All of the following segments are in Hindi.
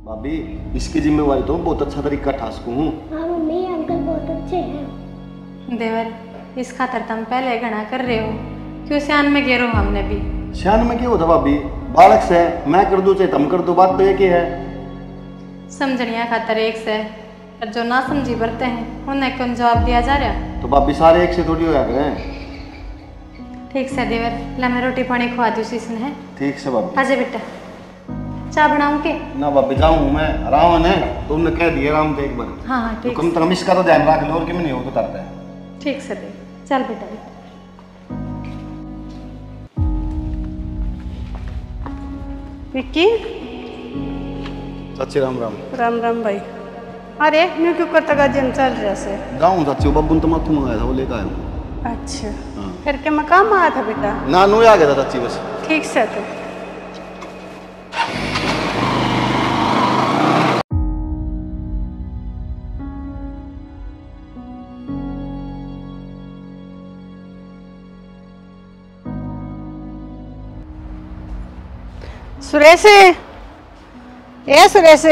भाभी इसकी जिम्मेवारी तो बहुत अच्छा तरीका ठा सकूं हूँ। हाँ मम्मी अंकल बहुत अच्छे हैं। देवर इस खातर तुम पहले घना कर रहे हो क्यों सियान में गिरो हमने भी। सियान में क्या होता भाभी, बालक से मैं कर दूं चाहे तुम कर दो, बात तो एक ही है। समझनिया खातर एक से पर जो ना समझी बरते हैं उन्हें कौन जवाब दिया जा रहा। तो भाभी सारे एक से थोड़ी होया करें। ठीक से देवर ला मैं रोटी पानी खुआ दूँ इसने है। ठीक से भाभी। आजा बेटा चाय बनाऊं के? ना भाभी जाऊँ मैं, आराम है तुमने कह दिया आराम से एक बार। हाँ हाँ ठीक। तो कम से कम इसका तो ध्यान रख लो और क्यों नहीं हो तो करता है। ठीक से दे चल बेटा। विक्की चाची राम राम। राम राम भाई। अरे न्यू क्यों करता गाजियन चल रहा से? जाऊँ चाची, बब्बू ने तमाकू मंगाया था वो लेकर आया हूँ। अच्छा हाँ। फिर क्या मैं काम आया था बेटा? नानू आ गया था चाची बस। ठीक से तो सुरेश ए सुरेश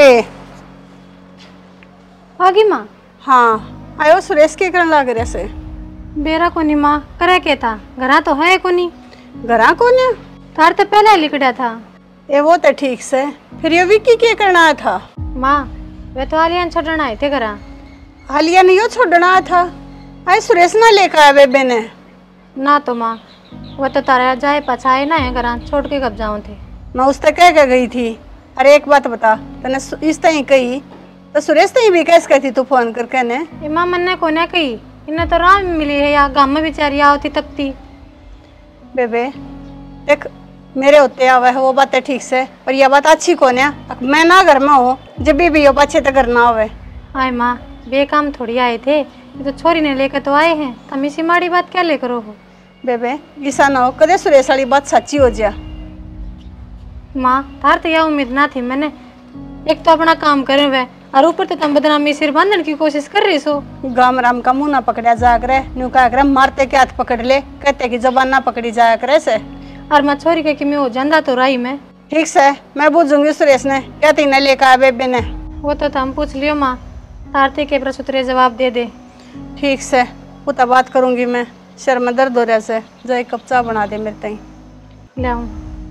आगी माँ। हाँ आयो सुरेश के करन लाग रहा से? बेरा कोनी माँ करे के था घरा तो है कोनी। घरा कौन है? थार तो पहले लिखड़ा था। ए वो तो ठीक से फिर ये विक्की के करना आया था? माँ वे तो आलियान छोड़ना आए थे घरा। हालिया नहीं हो छोड़ना आया था? आए सुरेश ना लेकर आया बेबे ने? ना तो माँ वो तो तारा जाए पछाए ना है घरा छोड़ के कब जाऊँ थे। मैं उस तक कह गई थी। अरे एक बात बता, तने इस तई कही तो सुरेश तई भी कैसे कहती तू फोन करके ने? माँ मन्ने को ना कही इन्हें तो राम मिली है या गाँव में बेचारी आवती तपती। बेबे देख मेरे होते आवा है वो बात है ठीक से, पर यह बात अच्छी कौन है? मैं ना घर में हूँ जब भी हो अच्छे तक करना होवे। आए माँ बेकाम थोड़ी आए थे, ये तो छोरी ने लेकर तो आए हैं। तुम इसी माड़ी बात क्या लेकर हो? बेबे ऐसा ना हो कदे सुरेश वाली बात सच्ची हो जा। माँ तार तो यह उम्मीद ना थी मैंने। एक तो अपना काम करे हुए और ऊपर तो तुम बदनामी सिर बांधने की कोशिश कर रही सो। गाम राम का मुंह ना पकड़ा जाया करे, न्यू कहा करे मारते के हाथ पकड़ ले, कहते कि जबान ना पकड़ी जाया करे से। और मैं छोरी के कि मैं हो जांदा तो रही मैं। ठीक से मैं पूछूंगी सुरेश ने कहती न लेकर आया बेबे ने। वो तो तुम पूछ लियो माँ, तारते के प्रश्न जवाब दे दे। ठीक से वो तो बात करूंगी मैं। सर में दर्द हो रहा से, जो एक कप चाय बना दे मेरे तई। ले आऊं।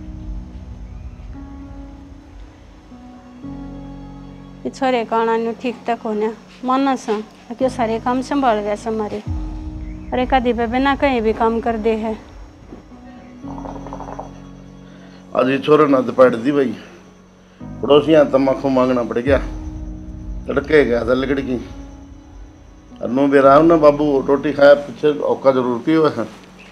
छोरे काना न्यू ठीक तक होने माना सा क्यों सारे काम संभाल गया हमारे। अरे कभी बेबे ना कहीं भी काम कर दे है। आज ये छोरा ना पड़ दी भाई, पड़ोसियाँ तम्बाकू मांगना पड़ गया, तड़के गया था लकड़ी की। नो बेरा ना बाबू रोटी खाया पीछे औका जरूर पियो है।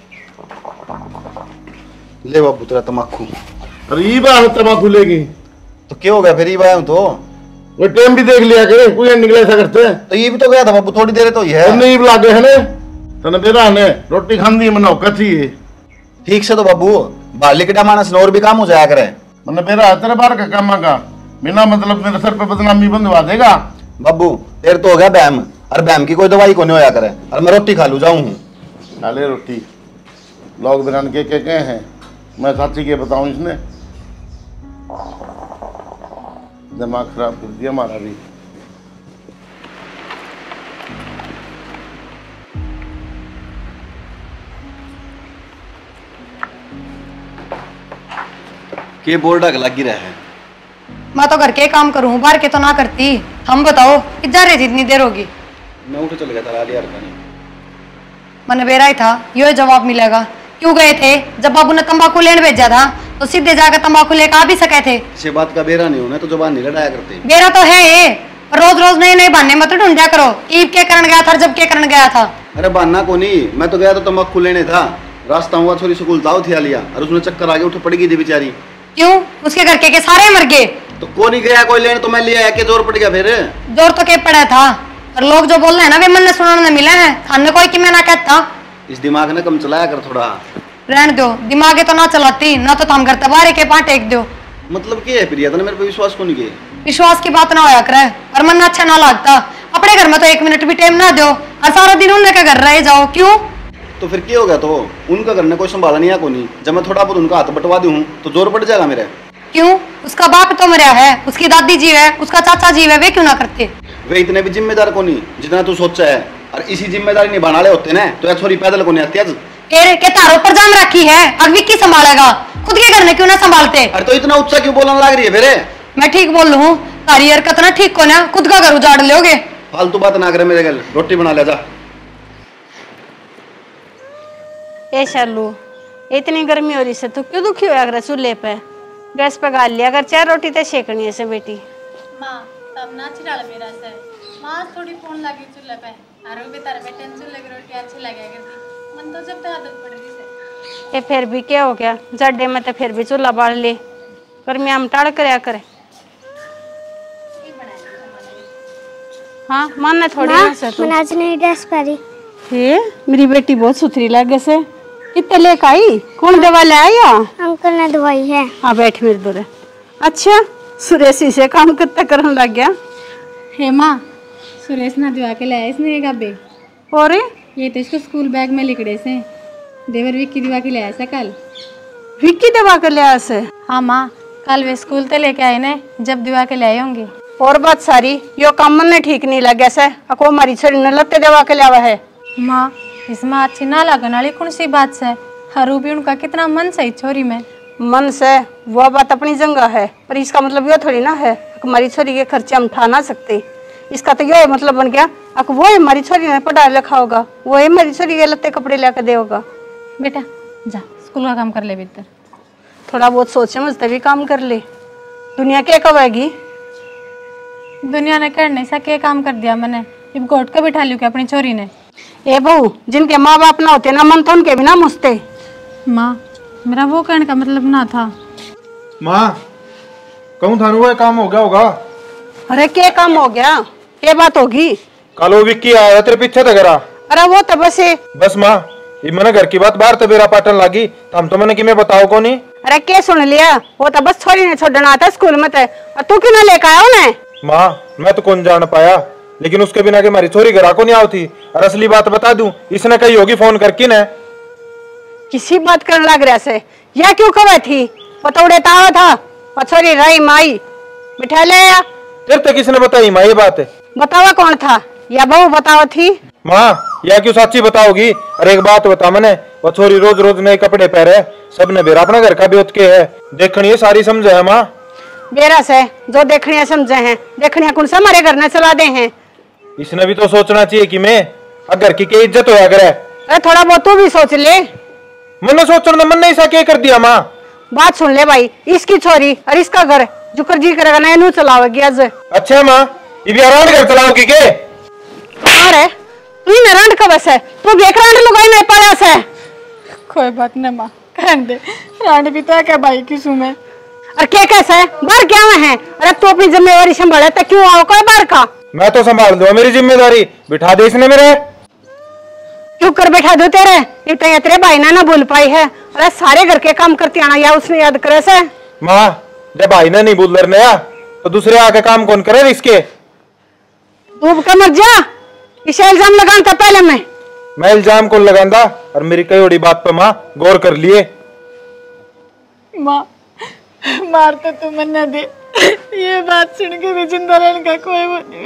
ले बाबू तेरा तम्बाकू। अरे ये बात तम्बाकू लेगी तो क्या हो गया फिर? ये आया तो वो टाइम भी देख लिया करे, कोई निकले ऐसा करते हैं। तो ये भी तो गया था बाबू, थोड़ी देर तो ये है। नहीं लागे है ने तने बेरा ने रोटी खांदी मन औका चाहिए। ठीक से तो बाबू बाली के मानस और भी काम हो जाया करे। मन बेरा तेरे बार का काम का बिना मतलब मेरे सर पे बदनामी बंधवा देगा। बाबू तेरे तो हो गया बैम, और बैम की कोई दवाई को नहीं होया करे। और मैं रोटी खा लू जाऊं हूँ। नाले रोटी लोग दुकान के हैं, मैं साची के बताऊं इसने दिमाग खराब कर दिया हमारा भी। के बोर्ड लगी रहा है। मैं तो घर के काम करूँ, बाहर के तो ना करती। हम बताओ कि जा रही थी इतनी देर होगी? मैं उठ चल गया था लाली यार का नहीं। मन बेरा ही था, यो जवाब मिलेगा। क्यों गए थे? जब बाबू ने तंबाकू लेने भेजा था तो सीधे जाकर तंबाकू लेकर आ भी सके थे। इसे बात का बेरा नहीं होना तो जबान नहीं लड़ाया करते। बेरा तो है ये, पर रोज रोज नए नए बहाने मत ढूंढा करो। ईब के कारण गया था, जब के कारण गया था। अरे बहाना को नहीं, मैं तो गया तो तंबाकू लेने था। रास्ता हुआ छोरी स्कूल दाव थी लिया और उसने चक्कर आगे उठ पड़ गई थी बेचारी। क्यों? उसके घर के सारे मर गए? तो कौन ही गया कोई लेने, तो मैं ले आया के जोर पड़ गया फिर। जोर तो के पड़ा था, और लोग जो बोल रहे हैं ना वे मन ने सुनाने मिला है। खाने कोई कि मैं ना कहता। इस दिमाग ने कम चलाया कर थोड़ा। रहने दो, दिमागे तो ना चलाती ना तो हम करते बारे के पाँव टेक दो। मतलब क्या है प्रिया, तने मेरे पे विश्वास को नहीं किया? विश्वास की बात ना होया करे और मन अच्छा ना लगता। अपने घर में तो 1 मिनट भी टाइम ना दो और सारा दिन उनके घर रह जाओ। क्यों? तो फिर क्या हो गया? तो उनका घर ने कोई संभाला नहीं है को नहीं। जब मैं थोड़ा बहुत उनका हाथ बटवा दूं तो जोर पड़ जाएगा मेरे। क्यों? उसका बाप तो मरा है, उसकी दादी जी है, उसका चाचा जी है, वे क्यों ना करते? वे इतने भी जिम्मेदार को नहीं जितना तू सोचा है। और इसी जिम्मेदारी निभाने वाले होते ना तो छोरी पैदल को नहीं आती आज। के तारों पर जाम रखी है, अब विक्की संभालेगा, खुद के घर में क्यों ना संभालते? अरे तो इतना ऊंचा क्यों बोलने लग रही है फिर? मैं ठीक बोल रहा हूँ, तारी हरकत ना ठीक को ना, खुद का घर उजाड़ लोगे। फालतू बात ना करे मेरे घर, रोटी बना ले जा। ए शालू, इतनी गर्मी हो रही से तो क्यों दुखी होया कर चूल्हे पे? गैस पे गाल लिया अगर 4 रोटी तो सेकनी है से बेटी। माँ तब ना चिराल मेरा से माँ थोड़ी फोन लगी चूल्हे पे आरो भी तारे बेटे चूल्हे की रोटी अच्छी लगे करती मन तो जब तक आदत पड़ गई से। ये फिर भी क्या हो गया, जड्डे में तो फिर भी चूल्हा बाल ले, गर्मी हम टाड़ करया करे। हाँ मन थोड़ी ना से तू। मैंने आज नई ड्रेस पहनी। हे मेरी बेटी बहुत सुथरी लगे से। कितने लेके आई? कौन दवा ले आया? अंकल ने दवाई है। हाँ बैठ मेरे दूर। अच्छा सुरेशी से काम कितना करने लग गया? हे माँ सुरेश ना दिवा के लाया इसने एक अबे और ये तो इसको स्कूल बैग में लिखड़े से देवर विक्की दिवा के लाया से कल। विक्की दवा के ले आया से? हाँ माँ कल वे स्कूल ते लेके आए ने जब दिवा के लाए होंगे। और बात सारी यो काम मन ने ठीक नहीं लगे से अको हमारी छोरी ने लत्ते दवा के लावा है। माँ इसमें अच्छी ना लगन वाली कौन सी बात से? हरू भी उनका कितना मन सही छोरी में। मन से वह बात अपनी जगह है पर इसका मतलब ये थोड़ी ना है हमारी छोरी के खर्चे हम उठा ना सकते। इसका तो ये मतलब बन गया अक वो हमारी छोरी ने पढ़ा लिखा होगा, वो हमारी छोरी के लत्ते कपड़े लेकर दे होगा। बेटा जा स्कूल का काम कर ले भीतर। थोड़ा बहुत सोच समझते भी काम कर ले, दुनिया क्या कहेगी? दुनिया ने कर नहीं सके काम कर दिया मैंने, अब गोट को बिठा लियो क्या अपनी छोरी ने। ए बहू जिनके माँ बाप ना होते ना मन तो उनके भी ना मुझते। माँ मेरा वो कहने का मतलब ना था। माँ कहूँ थानू वो काम हो गया होगा। अरे क्या काम हो गया? क्या बात होगी? कल वो विक्की आया तेरे पीछे तो करा। अरे वो तो बस माँ ये मैंने घर की बात बाहर तो बेरा पाटन लागी हम तो मैंने कि मैं बताओ को नहीं। अरे क्या सुन लिया? वो तो बस छोरी ने छोड़ना आता स्कूल में थे और तू क्यों ना लेकर आया उन्हें? माँ मैं तो कौन जान पाया लेकिन उसके बिना के हमारी छोरी घर को नहीं आती। और असली बात बता दूं इसने कही होगी फोन करके न किसी बात करने लग रहा से या क्यों कवे थी? पतौड़े तावा था पछोरी रही माई बिठा ले या फिर तो किसने बताई माँ ये बात? बतावा कौन था? या बहू बतावा थी? माँ या क्यों सच्ची बताओगी? अरे एक बात बता मैंने वो छोरी रोज रोज नए कपड़े पहरे सबने बेरा अपना घर का भी उठ के है देखनी सारी समझे है माँ। बेरा से जो देखने समझे हैं देखने कौन सा हमारे घर में चला दे हैं। इसने भी तो सोचना चाहिए कि मैं अगर की इज्जत होया करे। अरे थोड़ा बहुत तू भी सोच ले। मैंने सोचने मन नहीं सा क्या कर दिया माँ। बात सुन ले भाई, इसकी छोरी और इसका घर जुकर जी करेगा ना इनू चलावेगी आज। अच्छा माँ ये भी आराम घर चलाओगी के? अरे तू ही नारायण का बस है, तू भी एक रांड लुगाई नहीं पाया से। कोई बात नहीं माँ कहने दे, रांड भी तो है क्या भाई किसू में। और क्या कैसा है बाहर क्या है? अरे तू अपनी जिम्मेवारी संभाले तो क्यों आओ कोई बाहर का? मैं तो संभाल दूंगा मेरी जिम्मेदारी बिठा दे इसने मेरे। क्यों कर बैठा दो तेरे इतना तेरे भाई ना भूल पाई है। अरे सारे घर के काम करती आना या उसने याद करे से। माँ जब भाई ने नहीं बोल रहा तो दूसरे आके काम कौन करे इसके? तू का मर जा, इसे इल्जाम लगाता पहले मैं इल्जाम कौन लगांदा? और मेरी कई बड़ी बात पे माँ गौर कर लिए। माँ मार तो तू मन न दे, ये बात सुन के भी जिंदा रहने का कोई वो नहीं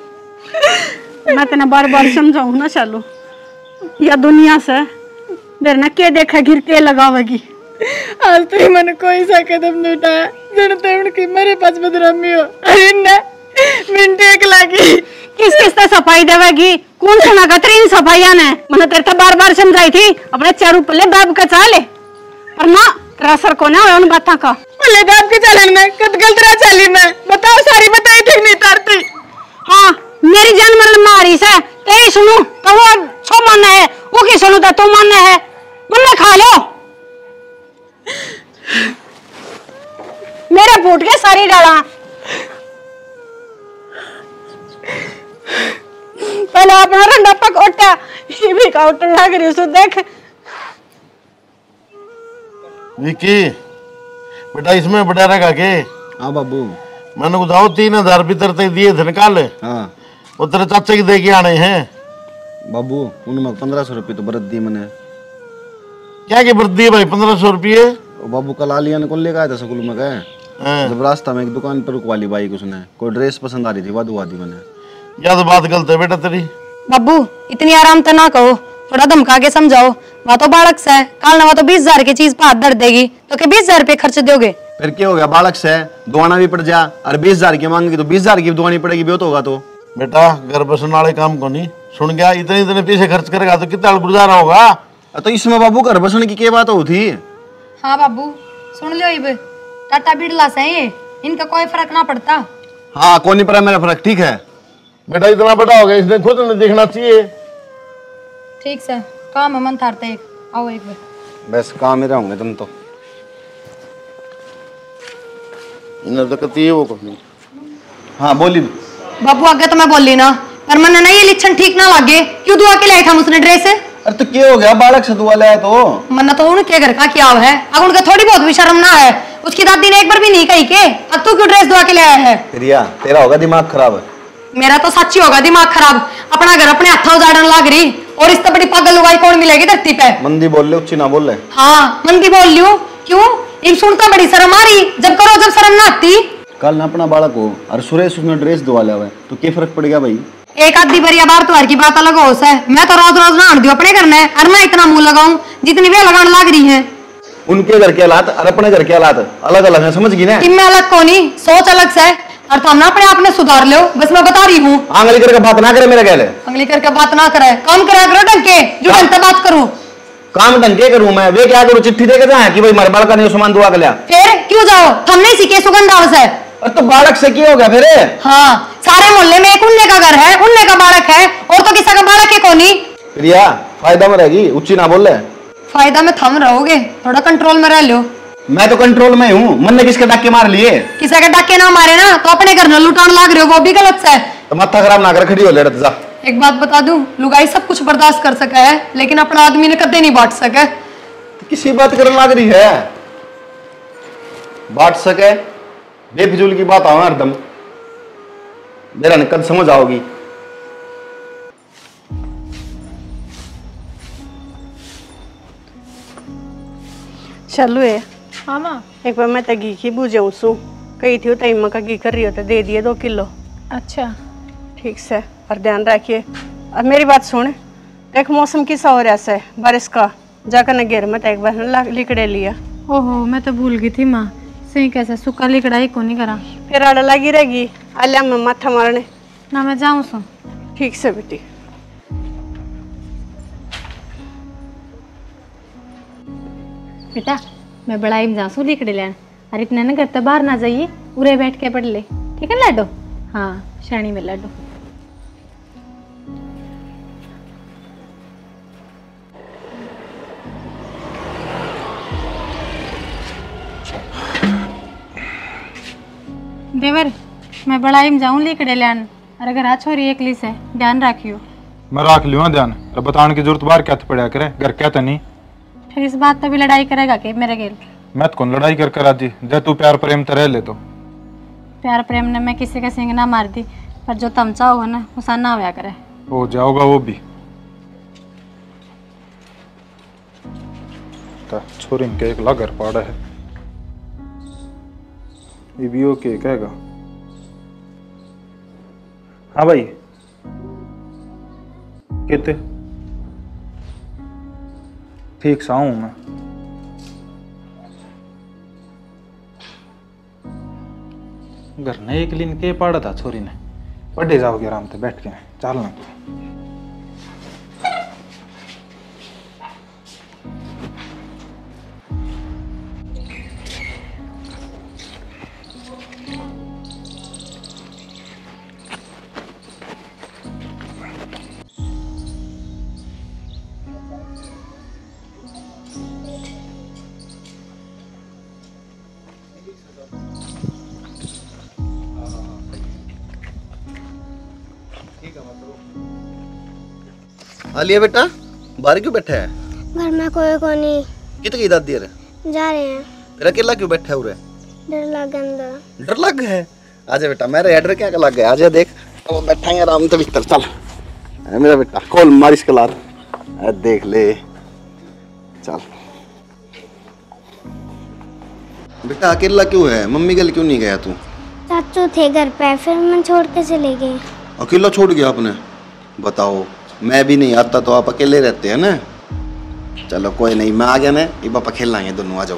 बैठ। मैं तेने बार बार समझाऊं ना चालू या दुनिया से मेरे ना क्या देखा गिर के लगावेगी। आज तो मन कोई सा कदम नहीं उठाया जनते उनकी मेरे पास बदनामी हो। अरे ना मिनटे एक लागी किस किस तरह सफाई देवेगी? कौन सुना तेरी सफाइया ने? मैंने तेरे तो बार बार समझाई थी अपने चारू पल्ले दाब का चाले पर ना असर को ना उन बातों का पल्ले दाब के चलन में कद गलत रहा चाली में बताओ सारी बताई ठीक नहीं तारती। हाँ मेरी जान मरण मारी से तेरी सुनू तो वो छो मानना है, वो की सुनू तो तुम मानना है। मुन्ना खा लो मेरे फूट के सारी डाला। पहले अपना रंडा पकोटा ये भी काउंटर लग रही सो देख। विकी बेटा इसमें बड़ा रहेगा के? हाँ बाबू मैंने को जाओ 3000 भीतर तक दिए थे निकाल। हाँ वो तेरे चाचा की दे के आने हैं बाबू उनमें 1500 रुपये तो बरत दी मैंने। क्या की बरत दी भाई 1500 रुपये? बाबू कल आलिया ने कौन लेकर आया था स्कूल में गए जब रास्ता में एक दुकान पर रुकवा ली बाइक उसने, कोई ड्रेस पसंद आ रही थी, वह दुआ दी मैंने। या तो बात गलत है बेटा तेरी। बाबू इतनी आराम तो ना कहो, थोड़ा धमका के समझाओ। वहाँ तो बालक से काल ना, वहाँ तो 20,000 की चीज पे हाथ धर देगी तो क्या 20,000 रुपये खर्च दोगे? फिर क्या हो गया, बालक से दुआना भी पड़ जा, और 20,000 की मांगेगी तो 20,000 की दुआनी पड़ेगी, भी तो होगा। तो बेटा घर बसने वाले काम को नहीं सुन गया, इतने इतने पैसे खर्च करेगा तो कितना गुजारा होगा। तो इसमें बाबू घर बसने की क्या बात होती। हाँ बाबू सुन लो, इब टाटा बिरला से ये इनका कोई फर्क ना पड़ता। हाँ कौन नहीं पड़ा मेरा फर्क, ठीक है। बेटा इतना बड़ा हो गया, इसने खुद ने देखना चाहिए। ठीक से काम है मन थारते एक आओ एक बार। बस काम ही रहूंगे तुम तो। इन्हें तो कहती है वो कुछ नहीं। हाँ बोली। बाबू आगे तो मैं बोली ना, पर मैंने ना ये लक्षण ठीक ना लगे। क्यों दुआ के लाए था उसने ड्रेस? अरे तो क्या हो गया, बालक से दुआ लाया तो मन्ना तो उनके घर का क्या है, अब उनका थोड़ी बहुत भी शर्म ना है। उसकी दादी ने एक बार भी नहीं कही के अब तू क्यों ड्रेस दुआ के लाया है? रिया तेरा होगा दिमाग खराब। मेरा तो सच्ची होगा दिमाग खराब। अपना घर अपने हाथों उजाड़न लग रही, और इस तो बड़ी पागल लुगाई कौन मिलेगी धरती पे? मंदी बोल ले, उच्ची ना बोल ले। हाँ मंदी बोल लियो। क्यों इन सुनता बड़ी शर्म आ रही, जब करो जब शर्म ना आती। कल ना अपना बालक हो और सुरेश उसने ड्रेस दुआ लिया हुआ है, तो क्या फर्क पड़ गया भाई? एक आधी बरिया बार तो हर की बात अलग हो है। मैं तो रोज रोज नहान दियो अपने घर में, और मैं इतना मुंह लगाऊं जितनी वे लगाने लग रही है। उनके घर के हालात और अपने घर के हालात अलग अलग है, समझ गई ना? इनमें अलग को नहीं, सोच अलग से, और तुम ना अपने आप ने सुधार लो। बस मैं बता रही हूँ। आंगली करके बात ना करे मेरे कहले। अंगली करके बात ना करे, काम करा करो ढंग के, जो ढंग से बात करूं। काम ढंग के करूं मैं, वे क्या करूं? चिट्ठी देके जाए कि भाई हमारे बालक का नहीं सामान दुआ कर लिया। फिर क्यों जाओ, हमने सीखे सुगंधाव से। तो बालक से क्या हो गया फिर? हाँ सारे मोहल्ले में एक उन्ने का घर है, उन्ने का बालक है, और तो किसी का बालक है कोनी। प्रिया फायदा में रहेगी, उच्ची ना बोल ले। फायदा में थम रहोगे, थोड़ा कंट्रोल में रह लो। मैं तो कंट्रोल में हूँ। मन ने किसके डाके मार लिए? किसी के डाके ना मारे ना तो अपने घर न लुटान लाग रहे हो, वो भी गलत से। तो माथा खराब ना कर, खड़ी हो ले जा। एक बात बता दूं, लुगाई सब कुछ बर्दाश्त कर सका है, लेकिन अपना आदमी ने कदे नहीं बांट सके। किसी बात करने लग रही है, बांट सके बेफिजूल की बात आओ हरदम, मेरा कद समझ आओगी। चलो है हाँ माँ। एक बार मैं तो घी की बुझाऊँ सू कही थी टाइम का घी कर रही हो तो दे दिए 2 किलो। अच्छा ठीक से, और ध्यान रखिए। अब मेरी बात सुन, देख मौसम किसा हो रहा है बारिश का, जाकर न घेर मत एक बार लिकड़े लिया। ओहो मैं तो भूल गई थी माँ, सही कैसे सुखा लिकड़ाई को नहीं करा। फिर आड़ा लगी रहेगी आलिया में माथा मारने ना मैं जाऊँ सो। ठीक से बेटी। बेटा मैं बड़ाई में जाऊँ लिकड़े लेन, और इतने न घर तो बाहर ना जाइए, उरे बैठ के पढ़ ले, ठीक है लाडो? हाँ शानी में लाडो। देवर मैं बड़ाई में जाऊँ लिकड़े लेन, और अगर आ छोरी एकली से ध्यान रखियो। मैं रख लियो ध्यान, बताने की जरूरत बाहर क्या पड़ा करे, घर क्या तो नहीं। फिर इस बात पे भी लड़ाई करेगा कि मेरे गेल? मैं तो कौन लड़ाई कर आजी, जब तू प्यार प्रेम तो रह ले। तो प्यार प्रेम ने मैं किसी का सिंग ना मार दी, पर जो तमचा होगा ना उसा ना होया करे। हो जाओगा वो भी। छोरी के एक घर पाड़ा है, ये भी ओके कहेगा। हाँ भाई कितने ठीक सा हूं मैं। घर ने एक लिन के पड़ा था छोरी ने, पढ़े जाओगे आराम से बैठ के, चलना तो। आलिया बेटा बाहर क्यों बैठा है? घर में कोई नहीं। कितनी की दादी है? जा रहे हैं। फिर अकेला क्यों बैठा है उरे? डर लग अंदर। डर लग गया है? आजा बेटा, मेरा डर क्या लग गया, आजा देख अब बैठा है आराम से भीतर। चल मेरा बेटा खोल मारिश कलार, देख ले चल। बेटा अकेला क्यों है? मम्मी के लिए क्यों नहीं गया तू? चाचू थे घर पे, फिर मैं छोड़ के चले गए। अकेला छोड़ गया आपने? बताओ, मैं भी नहीं आता तो आप अकेले रहते हैं ना। चलो कोई नहीं, मैं आ गया ना, ये पापा खेल लाएंगे दोनों, आ जाओ।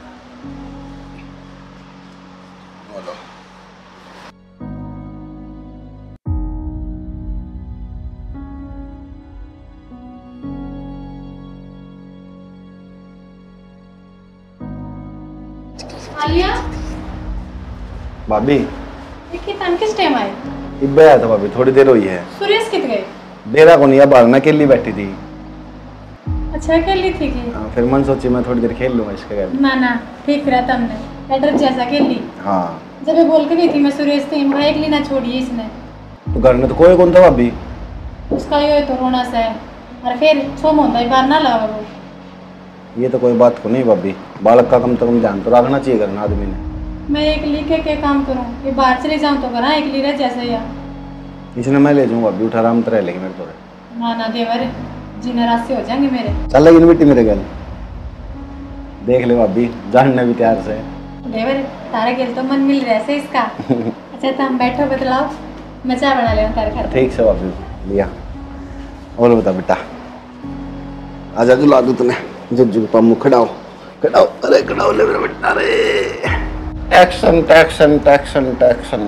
आलिया भाभी देखिए तन किस टाइम आए? इब्बे आया था भाभी, थोड़ी देर हुई है। सुरेश कित गए? देरा को नहीं, बाहर मैं अकेली बैठी थी। अच्छा अकेली थी कि? हाँ, फिर मन सोची मैं थोड़ी देर खेल लूँगा इसके घर में। ना ना ठीक रहा तुमने, बेटर जैसा अकेली। हाँ जब मैं बोल के गई थी मैं सुरेश थी, मैं अकेली ना छोड़ी इसने। तो घर में तो कोई कौन था भाभी? उसका ये तो रोना सा है, और फिर छो मोंदा बार ना लगा वो। ये तो कोई बात को नहीं भाभी, बालक का कम से कम ध्यान तो रखना चाहिए करना आदमी ने। मैं अकेली के क्या काम करूँ? ये बाहर चले जाऊँ तो घर अकेली रह जैसे या। इसने मैं ले जाऊँगा भाभी, उठा आराम तरह लेगी मेरे तो। ना ना देवर जीना रास्ते हो जाएंगे मेरे। चल लेकिन बेटी मेरे घर देख ले भाभी, जानने भी तैयार से। देवर तारे गेल तो मन मिल रहा है इसका। अच्छा तो हम बैठो बतलाओ, मैं चाय बना ले तारे खाते। ठीक से भाभी, लिया। और बता बेटा, आजा दुला दूँ तूने, जज्जू के पामू खड़ाओ खड़ाओ, अरे खड़ाओ ले मेरा बेटा रे। एक्शन टैक्शन टैक्शन टैक्शन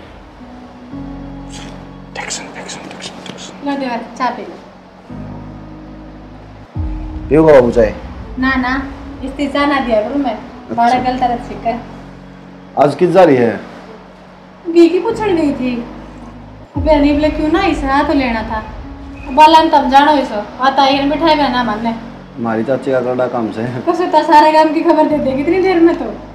टैक्शन टैक्शन टैक्शन। लो देवर चाय पी लो। पियोगा बाबू चाय? ना ना इससे चाय ना दिया करूँ मैं, बड़ा गलत तरह सीखा। आज किस जा रही है? घी की पूछने गई थी, बहनी बोले क्यों ना इस तो लेना था। बाला तब जानो इसो आता ही मिठाई बना मानने। हमारी चाची का कड़ा काम से कुछ तो सारे काम की खबर दे देगी इतनी देर में तो।